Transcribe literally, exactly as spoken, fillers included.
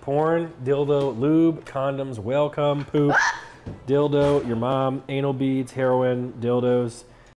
porn, dildo, lube, condoms, whale cum, poop, dildo, your mom, anal beads, heroin, dildos,